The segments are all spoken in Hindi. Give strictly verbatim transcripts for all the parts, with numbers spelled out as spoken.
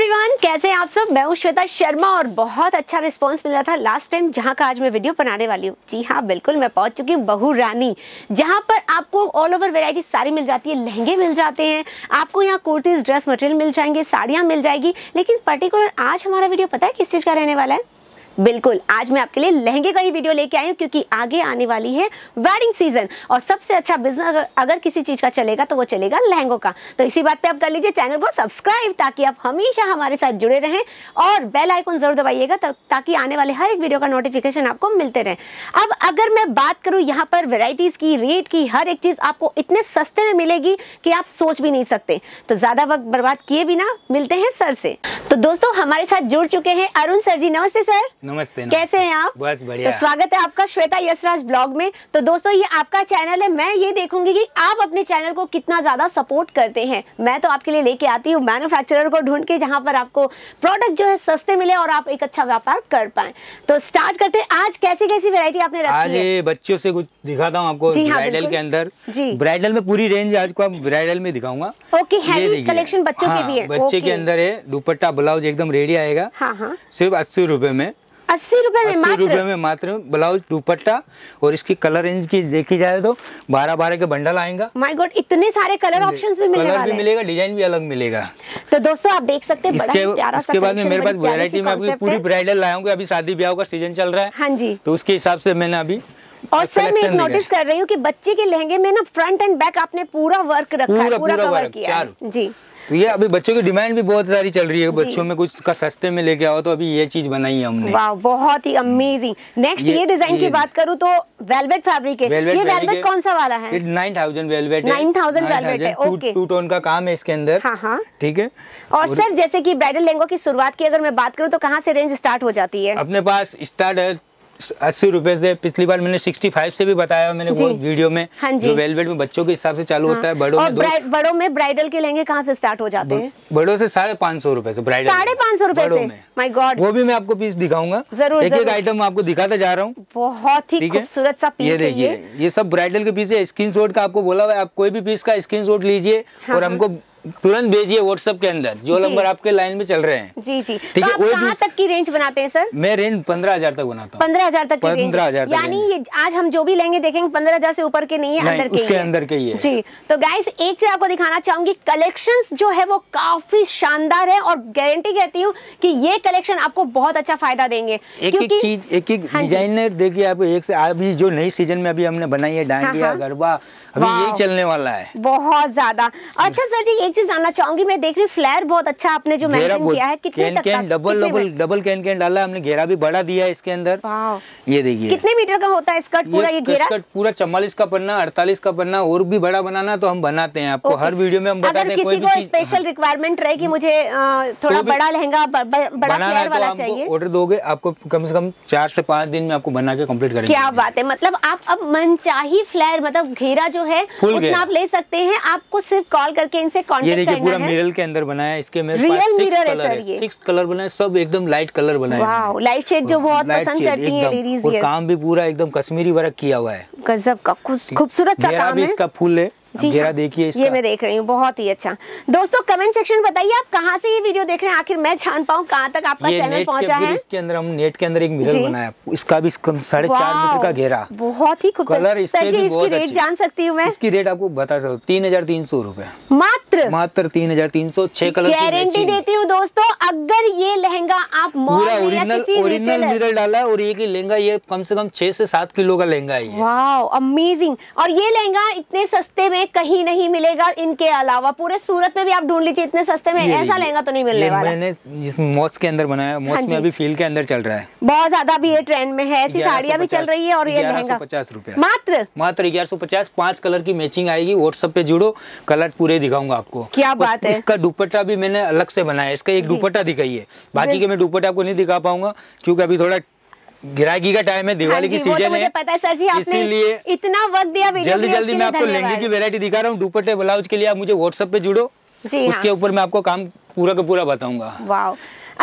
एवरीवन, कैसे हैं आप सब। मैं हूं श्वेता शर्मा और बहुत अच्छा रिस्पांस मिला था लास्ट टाइम जहां का आज मैं वीडियो बनाने वाली हूं। जी हां, बिल्कुल मैं पहुंच चुकी हूं बहू रानी, जहां पर आपको ऑल ओवर वैरायटी सारी मिल जाती है। लहंगे मिल जाते हैं आपको, यहाँ कुर्तीज, ड्रेस मटेरियल मिल जाएंगे, साड़ियां मिल जाएगी। लेकिन पर्टिकुलर आज हमारा वीडियो पता है किस चीज का रहने वाला है? बिल्कुल, आज मैं आपके लिए लहंगे का ही वीडियो लेके आई हूँ, क्योंकि आगे आने वाली है वेडिंग सीजन और सबसे अच्छा बिजनेस अगर, अगर किसी चीज का चलेगा तो वो चलेगा लहंगों का। तो इसी बात पे आप कर लीजिए चैनल को सब्सक्राइब, ताकि आप हमेशा हमारे साथ जुड़े रहें और बेल आइकन जरूर दबाइएगा, ताकि आने वाले हर एक वीडियो का नोटिफिकेशन आपको मिलते रहे। अब अगर मैं बात करूँ यहाँ पर वेराइटीज की, रेट की, हर एक चीज आपको इतने सस्ते में मिलेगी कि आप सोच भी नहीं सकते। तो ज्यादा वक्त बर्बाद किए बिना मिलते हैं सर से। तो दोस्तों हमारे साथ जुड़ चुके हैं अरुण सर जी। नमस्ते सर। नमस्ते, नमस्ते। कैसे हैं आप? बस बढ़िया। तो स्वागत है आपका श्वेता यशराज ब्लॉग में। तो दोस्तों ये आपका चैनल है, मैं ये देखूंगी कि आप अपने चैनल को कितना ज्यादा सपोर्ट करते हैं। मैं तो आपके लिए लेके आती हूँ मैन्युफैक्चरर को ढूंढ के, जहाँ पर आपको प्रोडक्ट जो है सस्ते मिले और आप एक अच्छा व्यापार कर पाए। तो स्टार्ट करते हैं। आज कैसी कैसी वैरायटी आपने रखी आज है? आज बच्चों से कुछ दिखाता हूँ आपको। जी हाँ, ब्राइडल के अंदर जी ब्राइडल में पूरी रेंज आज को ब्राइडल में दिखाऊंगा। ओके, हैवी कलेक्शन बच्चों हाँ, के भी है। बच्चे के अंदर है। दुपट्टा ब्लाउज एकदम रेडी आएगा। हाँ हाँ, सिर्फ अस्सी रुपए में। अस्सी रुपए में अस्सी मात्र रुपए में मात्र ब्लाउज दुपट्टा। और इसकी कलर रेंज की देखी जाए तो बारह बारह के बंडल आएगा। माय गॉड, इतने सारे कलर ऑप्शंस भी मिलने कलर वाले भी हैं। मिलेगा, डिजाइन भी अलग मिलेगा। तो दोस्तों आप देख सकते हैं, बड़ा इसके, ही प्यारा सा इसके बाद में collection, मेरे पास बड़ी प्यारी वैरायटी सी में अभी concept पूरी है। ब्राइडल लाया हूँ। अभी शादी ब्याह का सीजन चल रहा है। हाँ जी। तो उसके हिसाब से मैंने अभी और सर मैं एक collection नोटिस कर रही हूँ कि बच्चे के लहंगे में ना फ्रंट एंड बैक आपने पूरा वर्क रखा है, पूरा पूरा पूरा कवर वर्क, किया है। जी। तो ये अभी बच्चों की डिमांड भी बहुत सारी चल रही है। बच्चों में कुछ का सस्ते में लेके आओ, तो अभी ये चीज बनाई है हमने। वाह, बहुत ही अमेजिंग। नेक्स्ट ये, ये डिजाइन की बात करूँ तो वेलवेट फैब्रिक है। ये वेलवेट कौन सा वाला है? नाइन थाउजेंड वेलवेट है। नाइन थाउजेंड वेलवेट है। ओके, टू टोन का काम है इसके अंदर। हाँ हाँ, ठीक है। और सर जैसे कि ब्राइडल लहंगों की शुरुआत की अगर मैं बात करूँ तो कहाँ से रेंज स्टार्ट हो जाती है? अपने पास स्टार्ट है अस्सी रुपए से। पिछली बार मैंने सिक्सटी फाइव से भी बताया मैंने वो वीडियो में। हाँ जी। जो वेलवेट में बच्चों के हिसाब से चालू हाँ। होता है। बड़ों और में बड़ों में ब्राइडल के लहंगे कहाँ से स्टार्ट हो जाते हैं? बड़ों से साढ़े पाँच सौ रुपए से ब्राइडल। साढ़े पाँच सौ रुपए से? माय गॉड, वो भी मैं आपको पीस दिखाऊंगा। जरूर एक एक आइटम आपको दिखाता जा रहा हूँ। बहुत ही खूबसूरत सा पीस ये देखिए, ये सब ब्राइडल के पीस है। स्क्रीनशॉट का आपको बोला हुआ है, आप कोई भी पीस का स्क्रीनशॉट लीजिए और हमको तुरंत भेजिए व्हाट्सएप के अंदर, जो नंबर आपके लाइन में चल रहे हैं। जी जी। ठीक है। तो आप कहाँ तक की रेंज बनाते हैं सर? मैं रेंज पंद्रह हजार तक बनाता हूँ। पंद्रह हजार तक की रेंज? पंद्रह हजार। यानी ये आज हम जो भी लेंगे देखेंगे पंद्रह हजार से ऊपर के नहीं है, अंदर के, उसके अंदर के ही है। जी। तो गाइस एक चीज आपको दिखाना चाहूंगी, कलेक्शंस जो है वो काफी शानदार है और गारंटी कहती हूँ कि ये कलेक्शन आपको बहुत अच्छा फायदा देंगे। एक एक चीज, एक एक डिजाइनर देखिए आपको। एक से अभी जो नई सीजन में अभी हमने बनाई है डांडिया गरबा, अभी यही चलने वाला है बहुत ज्यादा। अच्छा सर जी एक चीज जानना चाहूंगी, मैं देख रही फ्लेयर बहुत अच्छा आपने जो मेंशन किया है, कितने तक का? Double double double can can डाला हमने, घेरा भी बड़ा दिया है इसके अंदर। ये देखिए कितने मीटर का होता है स्कर्ट पूरा? ये घेरा स्कर्ट पूरा चौवालीस का पन्ना, अड़तालीस का पन्ना, और भी बड़ा बनाना तो हम बनाते हैं आपको। हर वीडियो में हम बताते हैं। कोई भी चीज स्पेशल रिक्वायरमेंट रहे कि मुझे थोड़ा बड़ा लहंगा, बड़ा फ्लेयर वाला चाहिए, ऑर्डर दोगे आपको कम से कम चार से पाँच दिन में आपको बना के कंप्लीट करेंगे। क्या बात है, मतलब आप अब मनचाही फ्लेयर, मतलब घेरा जो है उतना आप ले सकते हैं। आपको सिर्फ कॉल करके इनसे कांटेक्ट करना है। पूरा मिरर के अंदर बनाया है। इसके मेरे रियल पास मिरर सिक्स कलर है, सिक्स कलर बनाए, सब एकदम लाइट कलर बनाए। वाओ, लाइट शेड जो बहुत पसंद करती हैं लेडीज। और काम भी पूरा एकदम कश्मीरी वर्क किया हुआ है। गजब का खूबसूरत सा काम है। इसका फूल है, घेरा देखिए इसका। ये मैं देख रही हूँ, बहुत ही अच्छा। दोस्तों कमेंट सेक्शन बताइए आप कहाँ से ये वीडियो देख रहे हैं, आखिर मैं जान पाऊँ कहाँ तक आपका चैनल पहुँचा है। इसके अंदर हम नेट के अंदर एक मिरर बनाया, इसका भी साढ़े चार मीटर का घेरा, बहुत ही खूबसूरत। सर जी इसकी रेट जान सकती हूँ मैं? इसकी रेट आपको बता सकता हूँ, तीन हजार तीन सौ रूपए मात्र। मात्र तीन हजार तीन सौ। छह कलर की गारंटी देती हूँ दोस्तों, अगर ये लहंगा आप पूरा ओरिजिनल ओरिजिनल मिरर डाला है और एक ही लहंगा, ये कम से कम छह से सात किलो का लहंगा है। Wow amazing. और ये लहंगा इतने सस्ते में कहीं नहीं मिलेगा। इनके अलावा पूरे सूरत में भी आप ढूंढ लीजिए, इतने सस्ते में ऐसा लहंगा तो नहीं मिलने वाला। मैंने जिस मॉस के अंदर बनाया, मॉस में अभी फील के अंदर चल रहा है, बहुत ज्यादा भी ये ट्रेंड में है। ऐसी साड़ियां भी चल रही है और ये लहंगा पचास रुपए मात्र मात्र ग्यारह सौ पचास। पांच कलर की मैचिंग आएगी। व्हाट्सएप पे जुड़ो, कलर पूरे दिखाऊंगा आपको। क्या बात है। इसका दुपट्टा भी मैंने अलग से बनाया, इसका एक दुपट्टा दिखाइए। बाकी के मैं दुपट्टा आपको नहीं दिखा पाऊंगा क्योंकि अभी थोड़ा गिराकी का टाइम है, दिवाली की सीजन है, पता है सर जी, आपने इसीलिए इतना वक्त दिया। जल्दी जल्दी मैं आपको लहंगे की वैरायटी दिखा रहा हूँ। दुपट्टे ब्लाउज के लिए आप मुझे व्हाट्सएप पे जुड़ो, उसके ऊपर मैं आपको काम पूरा का पूरा बताऊंगा। वाह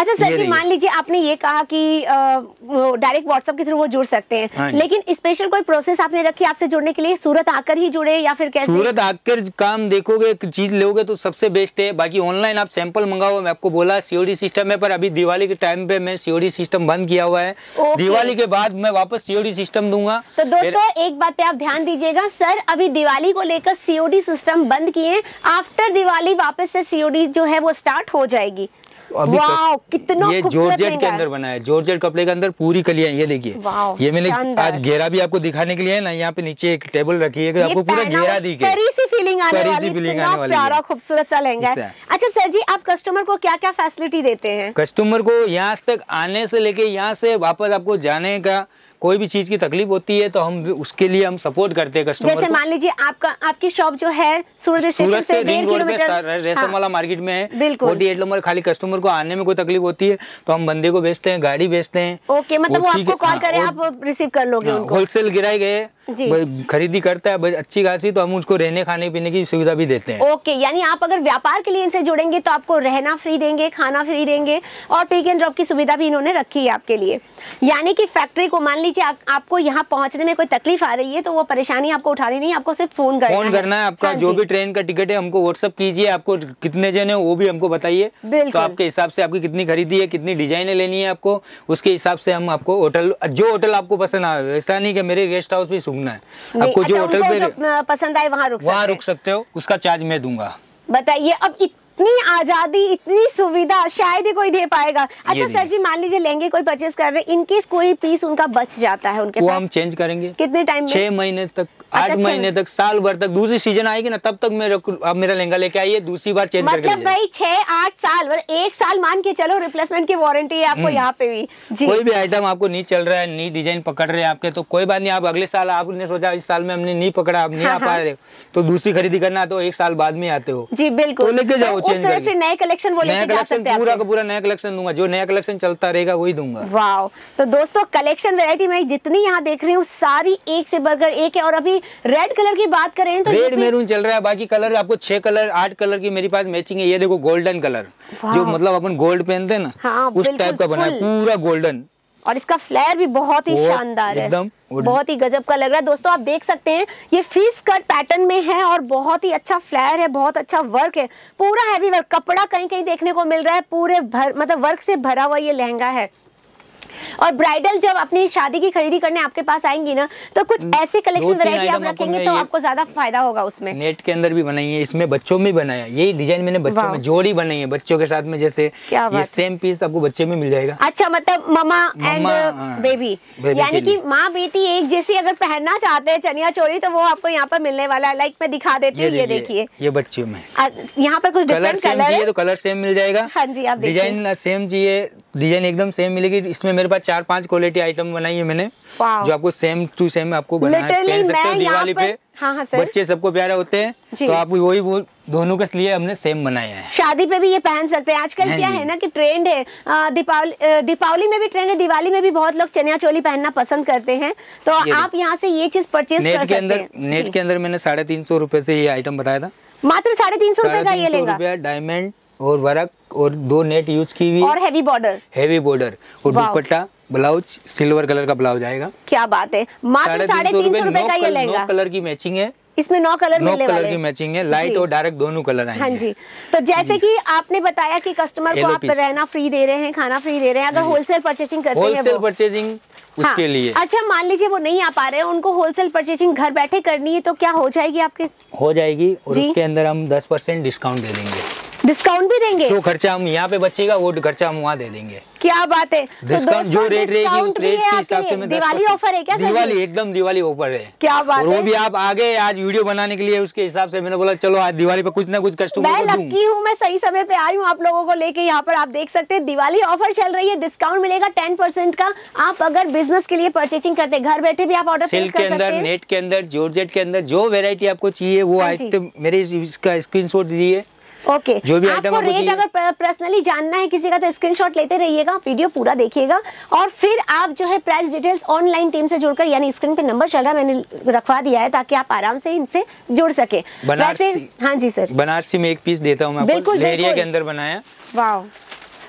अच्छा सर जी, मान लीजिए आपने ये कहा कि डायरेक्ट व्हाट्सएप के थ्रू वो जुड़ सकते हैं, हाँ, लेकिन स्पेशल कोई प्रोसेस आपने रखी आपसे जुड़ने के लिए? सूरत आकर ही जुड़े या फिर कैसे? सूरत आकर काम देखोगे, एक चीज लोगे तो सबसे बेस्ट है। बाकी ऑनलाइन आप सैंपल मंगाओ, मैं आपको बोला सीओडी सिस्टम है, पर अभी दिवाली के टाइम पे मैं सीओडी सिस्टम बंद किया हुआ है। दिवाली के बाद मैं वापस सीओडी सिस्टम दूंगा। तो दोस्तों एक बात पे आप ध्यान दीजिएगा, सर अभी दिवाली को लेकर सीओडी सिस्टम बंद किए, आफ्टर दिवाली वापस से सीओडी जो है वो स्टार्ट हो जाएगी। वाओ, कितना ये जॉर्जेट के अंदर बना है, जॉर्जेट कपड़े के अंदर पूरी कलियां। ये देखिए, ये मैंने आज घेरा भी आपको दिखाने के लिए है ना, यहाँ पे नीचे एक टेबल रखी है, आपको पूरा घेरा दिखे, परी सी फीलिंग आने वाली, इतना प्यारा खूबसूरत सा लहंगा है। अच्छा सर जी, आप कस्टमर को क्या क्या फैसिलिटी देते हैं? कस्टमर को यहाँ तक आने से लेके यहाँ से वापस आपको जाने का कोई भी चीज की तकलीफ होती है तो हम उसके लिए हम सपोर्ट करते हैं कस्टमर। जैसे मान लीजिए आपका आपकी शॉप जो है सूरत स्टेशन से रिंग रोड पे रेशमवाला मार्केट में है, अड़तालीस नंबर। खाली कस्टमर को आने में कोई तकलीफ होती है तो हम बंदे को भेजते हैं, गाड़ी भेजते हैं। ओके, मतलब वो आपको कॉल करे, आप रिसीव कर लोगे उनको। होलसेल गिराए गए खरीदी करता है अच्छी खासी, तो हम उसको रहने खाने पीने की सुविधा भी देते हैं। ओके, यानी आप अगर व्यापार के लिए इनसे जुड़ेंगे तो आपको रहना फ्री देंगे, खाना फ्री देंगे, और पिक एंड ड्रॉप की सुविधा भी इन्होंने रखी है आपके लिए। यानी कि फैक्ट्री को मान लीजिए आ, आपको यहाँ पहुँचने में कोई तकलीफ आ रही है तो वो परेशानी आपको उठानी नहीं, आपको सिर्फ फोन करना फोन करना है। आपका जो भी ट्रेन का टिकट है हमको व्हाट्सअप कीजिए, आपको कितने जन है वो भी हमको बताइए, तो आपके हिसाब से आपकी कितनी खरीदी है, कितनी डिजाइने लेनी है आपको, उसके हिसाब से हम आपको होटल, जो होटल आपको पसंद आए, ऐसा नहीं कि मेरे गेस्ट हाउस भी सुनना है, आपको जो होटल पे पसंद आए वहाँ रुक वहाँ रुक सकते हो, उसका चार्ज मैं दूंगा। बताइए, अब इतनी आजादी, इतनी सुविधा शायद ही कोई दे पाएगा। अच्छा सर जी, मान लीजिए लहंगे कोई परचेज कर रहे हैं, इनकेस कोई पीस उनका बच जाता है उनके वो पास, हम चेंज करेंगे। कितने टाइम में? छह महीने तक, आठ महीने तक, साल भर तक, दूसरी सीजन आएगी ना तब तक मेरे आप मेरा लहंगा लेके आइए, दूसरी बार चेंज करके मतलब भाई छह आठ साल, एक साल मान के चलो, रिप्लेसमेंट की वारंटी है आपको यहाँ पे भी जी। कोई भी आइटम आपको नहीं चल रहा है, नहीं डिजाइन पकड़ रहे हैं आपके, तो कोई बात नहीं, आप अगले साल, आपने सोचा इस साल में हमने नहीं पकड़ा, आप नहीं आ पा रहे तो दूसरी खरीदी करना तो एक साल बाद में आते हो जी। बिल्कुल, तो लेके जाओ चेंज करके, फिर नए कलेक्शन, वो लेके जा सकते हैं, पूरा का पूरा नया कलेक्शन दूंगा, जो नया कलेक्शन चलता रहेगा वही दूंगा। वाओ, तो दोस्तों कलेक्शन वैरायटी में जितनी यहाँ देख रही हूँ सारी एक से बढ़कर एक है। और अभी रेड कलर की बात करें तो रेड मैरून चल रहा है, बाकी कलर आपको छह कलर आठ कलर की मेरे पास मैचिंग है। ये देखो गोल्डन कलर, जो मतलब अपन गोल्ड पहनते हैं ना, हाँ, उस टाइप का बना है, पूरा गोल्डन, और इसका फ्लेयर भी बहुत ही शानदार है, एकदम बहुत ही गजब का लग रहा है। दोस्तों आप देख सकते हैं ये फिश कट पैटर्न में है और बहुत ही अच्छा फ्लेयर है, बहुत अच्छा वर्क है, पूरा हैवी वर्क, कपड़ा कहीं कहीं देखने को मिल रहा है, पूरे भर मतलब वर्क से भरा हुआ ये लहंगा है। और ब्राइडल जब अपनी शादी की खरीदी करने आपके पास आएंगी ना, तो कुछ ऐसे कलेक्शन वैरायटी आप रखेंगे तो आपको ज्यादा फायदा होगा उसमें। नेट के अंदर भी बनाई है, इसमें बच्चों में बनाया, यही डिजाइन मैंने बच्चों में जोड़ी बनाई है, बच्चों के साथ में, जैसे ये सेम पीस आपको बच्चे में मिल जाएगा। अच्छा, मतलब मामा एंड बेबी, यानी कि माँ बेटी एक जैसी अगर पहनना चाहते हैं चनिया चोली तो वो आपको यहाँ पर मिलने वाला है। लाइक मैं दिखा देती हूँ, ये देखिए, ये बच्चों में यहाँ पर कुछ कलर सेम चाहिए तो कलर सेम मिल जाएगा। हाँ जी, आप डिजाइन सेम चाहिए, डिजाइन एकदम सेम मिलेगी। इसमें मेरे पास चार पांच क्वालिटी आइटम बनाई है मैंने, जो आपको सेम टू सेम आपको बनाना है, पहन सकते हो दिवाली पे। हाँ हाँ सर, बच्चे सबको प्यारे होते हैं, तो आप वही वो दोनों के लिए हमने सेम बनाया है। शादी पे भी ये पहन सकते हैं। आजकल क्या है ना कि ट्रेंड है, दीपावली दीपावली में भी ट्रेंड है, दिवाली में भी बहुत लोग चनिया चोली पहनना पसंद करते हैं, तो आप यहाँ से ये चीज परचेज कर सकते हैं। नेट के अंदर मैंने साढ़े तीन सौ रुपए से ये आइटम बताया था, मात्र साढ़े तीन सौ रुपए का ये लेगा, डायमंड और वर्क और दो नेट यूज की हुई और हैवी बॉर्डर, हैवी बॉर्डर और दुपट्टा, ब्लाउज सिल्वर कलर का ब्लाउज आएगा। क्या बात है, मात्र साढ़े तीन सौ रुपए का ये लेगा। नौ कलर की मैचिंग है, इसमें नौ कलर मिलने वाले हैं, की मैचिंग है, लाइट और डार्क दोनों कलर आएंगे। हाँ जी, तो जैसे कि आपने बताया कि कस्टमर को आप रहना फ्री दे रहे हैं, खाना फ्री दे रहे हैं, अगर होलसेल परचेजिंग करते हैं, होलसेल परचेजिंग उसके लिए। अच्छा, मान लीजिए वो नहीं आ पा रहे हैं, उनको होलसेल परचेजिंग घर बैठे करनी है, तो क्या हो जाएगी आपके? हो जाएगी, और उसके अंदर हम दस परसेंट डिस्काउंट दे देंगे। डिस्काउंट भी देंगे? जो खर्चा हम यहाँ पे बचेगा वो खर्चा हम वहाँ दे देंगे। क्या बात है, डिस्काउंट जो रेट रहेगी उस रेट के हिसाब से मैं दिवाली ऑफर है क्या? दिवाली एकदम दिवाली ऑफर है। क्या बात है, वो भी आप आगे आज वीडियो बनाने के लिए उसके हिसाब से मैंने बोला चलो आज दिवाली पे कुछ ना कुछ कस्टमर को दूं। मैं लकी हूँ, मैं सही समय पे आई हूँ आप लोगों को लेके। यहाँ पर आप देख सकते हैं दिवाली ऑफर चल रही है, डिस्काउंट मिलेगा टेन परसेंट का। आप अगर बिजनेस के लिए परचेजिंग करते हैं, घर बैठे भी आप ऑर्डर प्लेस कर सकते हैं। सिल्क के अंदर, नेट के अंदर, जॉर्जेट के अंदर जो वेरायटी आपको चाहिए वो आइटम मेरे इसका स्क्रीनशॉट दीजिए। Okay okay. जो भी आपको रेट अगर पर्सनली जानना है किसी का तो स्क्रीनशॉट लेते रहिएगा, वीडियो पूरा देखिएगा, और फिर आप जो है प्राइस डिटेल्स ऑनलाइन टीम से जुड़कर, यानी स्क्रीन पे नंबर चल रहा है मैंने रखवा दिया है ताकि आप आराम से इनसे जुड़ सके। बनारसी, हाँ जी सर, बनारसी में एक पीस देता हूँ मैं आपको, लेरिया के अंदर बनाया। वाह,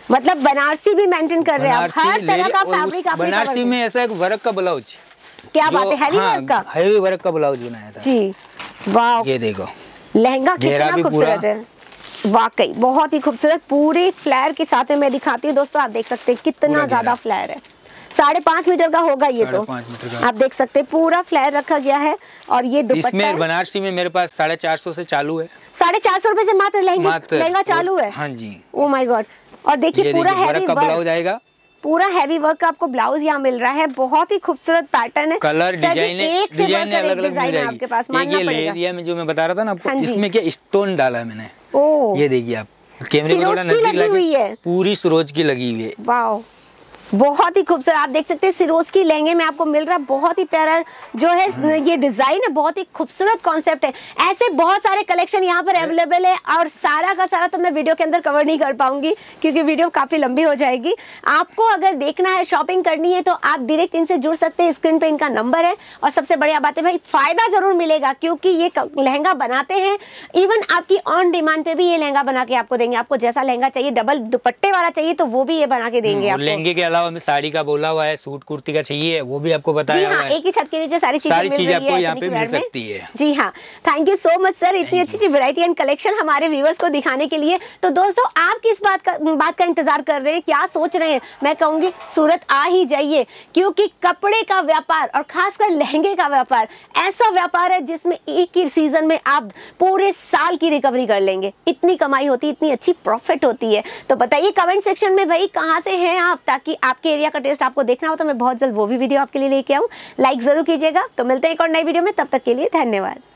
मतलब बनारसी भी मेंटेन कर रहे हैं आप, हर तरह का फैब्रिक आपने बनारसी में ऐसा एक वर्क का ब्लाउज, क्या बात है, हैवी वर्क का, हैवी वर्क का ब्लाउज बनाया था जी। वाह, ये देखो लहंगा कितना खूबसूरत है, वाकई बहुत ही खूबसूरत, पूरे फ्लेयर के साथ में मैं दिखाती हूँ दोस्तों। आप देख सकते हैं कितना ज्यादा फ्लेयर है, साढ़े पाँच मीटर का होगा ये तो, आप देख सकते हैं पूरा फ्लेयर रखा गया है। और ये दुपट्टा इसमें बनारसी में मेरे पास साढ़े चार सौ से चालू है, साढ़े चार सौ रुपए से मात्र लहंगा लहंगा चालू है। हाँ जी, ओ माय गॉड। और देखिए पूरा हैवी वर्क ब्लाउज आएगा, पूरा हैवी वर्क का आपको ब्लाउज यहाँ मिल रहा है, बहुत ही खूबसूरत पैटर्न है, कलर डिजाइन डिजाइन अलग अलग मिल जाएगी आपके पास, मानना पड़ेगा। ये एरिया में जो मैं बता रहा था ना आपको, इसमें क्या स्टोन डाला है मैंने, ओ ये देखिए आप कैमरे को थोड़ा नजदीक लगी है, पूरी सरोज की लगी हुई है। वाह, बहुत ही खूबसूरत, आप देख सकते हैं सिरोज की लहंगे में आपको मिल रहा है, बहुत ही प्यारा जो है ये डिजाइन है, बहुत ही खूबसूरत कॉन्सेप्ट है। ऐसे बहुत सारे कलेक्शन यहाँ पर अवेलेबल है और सारा का सारा तो मैं वीडियो के अंदर कवर नहीं कर पाऊंगी क्योंकि वीडियो काफी लंबी हो जाएगी। आपको अगर देखना है, शॉपिंग करनी है तो आप डायरेक्ट इनसे जुड़ सकते हैं, स्क्रीन पे इनका नंबर है। और सबसे बढ़िया बात है भाई, फायदा जरूर मिलेगा क्योंकि ये लहंगा बनाते हैं, इवन आपकी ऑन डिमांड पे भी ये लहंगा बना के आपको देंगे। आपको जैसा लहंगा चाहिए, डबल दुपट्टे वाला चाहिए तो वो भी ये बना के देंगे आपको। लहंगे के अलावा में साड़ी का बोला हुआ है, सूट कुर्ती का चाहिए वो भी आपको बताया हुआ है। एक ही छत के नीचे सारी चीजें सारी चीज आपको यहाँ पे मिल सकती है। जी हाँ, thank you so much sir, इतनी अच्छी अच्छी वैरायटी एंड कलेक्शन हमारे व्यूअर्स को दिखाने के लिए। तो दोस्तों आप किस बात का बात का इंतजार कर रहे हैं, क्या सोच रहे हैं? मैं कहूंगी सूरत आ ही जाइए क्योंकि कपड़े का व्यापार और खासकर लहंगे का व्यापार ऐसा व्यापार है जिसमें एक ही सीजन में आप पूरे साल की रिकवरी कर लेंगे। इतनी कमाई होती है, इतनी अच्छी प्रॉफिट होती है। तो बताइए कमेंट सेक्शन में भाई कहाँ से हैं आप, ताकि आपके एरिया का टेस्ट आपको देखना हो तो मैं बहुत जल्द वो भी वीडियो आपके लिए लेके आऊँ। लाइक जरूर कीजिएगा। तो मिलते हैं एक और नई वीडियो में, तब तक के लिए धन्यवाद।